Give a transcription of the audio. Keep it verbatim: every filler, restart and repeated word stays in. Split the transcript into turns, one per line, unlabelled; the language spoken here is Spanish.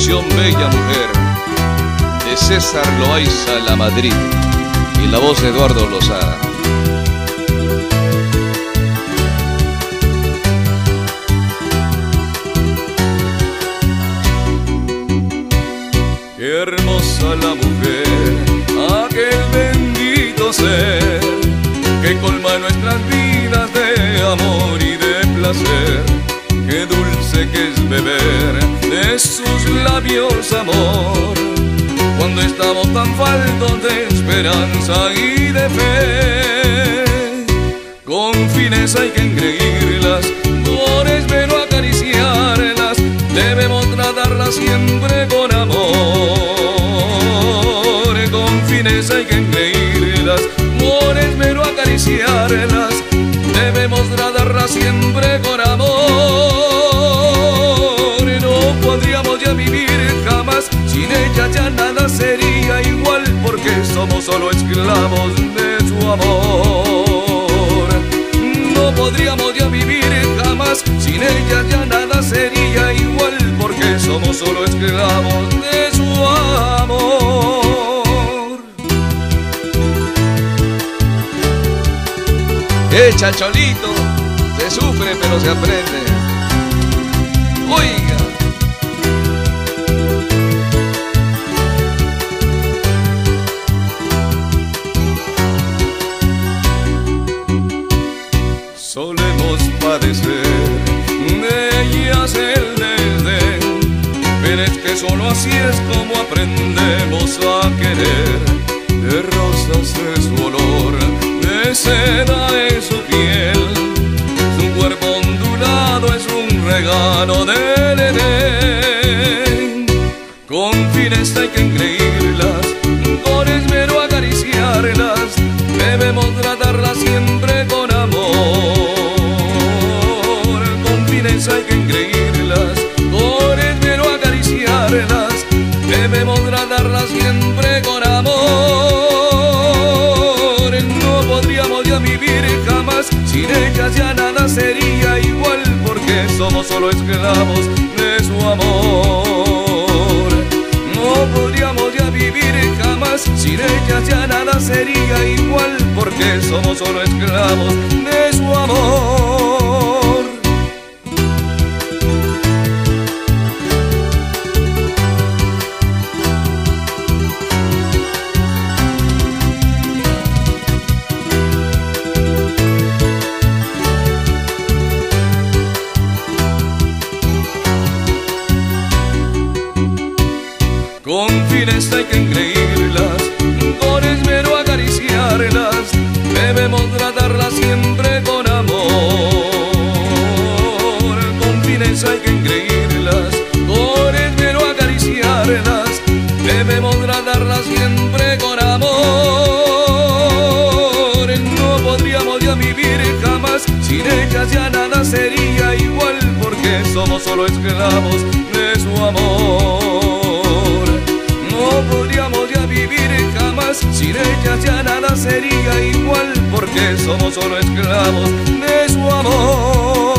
canción Bella Mujer de César Loaiza La Madrid y la voz de Eduardo Lozada. Qué hermosa la mujer, aquel bendito ser que colma nuestras vidas de amor y de placer. Qué dulce que es beber de sus labios amor, cuando estamos tan faltos de esperanza y de fe. Con fineza hay que engreírlas, por esmero acariciarlas, debemos tratarlas siempre con amor. Con fineza hay que engreírlas, por esmero acariciarlas, debemos tratarlas siempre con amor. No podríamos ya vivir jamás, sin ella ya nada sería igual, porque somos solo esclavos de su amor. No podríamos ya vivir jamás, sin ella ya nada sería igual, porque somos solo esclavos de su amor. ¡Eh, chacholito! Se sufre pero se aprende. Oiga. Solemos padecer de ellas el desdén, pero es que solo así es como aprendemos a querer. De rosas es su olor, de seda es su piel, su cuerpo ondulado es un regalo del Edén. Con fineza hay que engreírlas, con esmero acariciarlas, debemos tratarlas siempre con amor. Con fineza hay que engreírlas, con esmero acariciarlas, debemos tratarlas siempre con amor. No podríamos ya vivir jamás, sin ellas ya nada sería igual, porque somos solo esclavos de su amor. No podríamos ya vivir jamás, sin ellas ya nada sería igual, porque somos solo esclavos de su amor. Con fineza hay que engreírlas, con esmero acariciarlas, debemos tratarlas siempre con amor. Con fineza hay que engreírlas, con esmero acariciarlas, debemos tratarlas siempre con amor. No podríamos ya vivir jamás, sin ellas ya nada sería igual, porque somos solo esclavos de su amor. No podríamos ya vivir jamás, sin ellas ya nada sería igual, porque somos solo esclavos de su amor.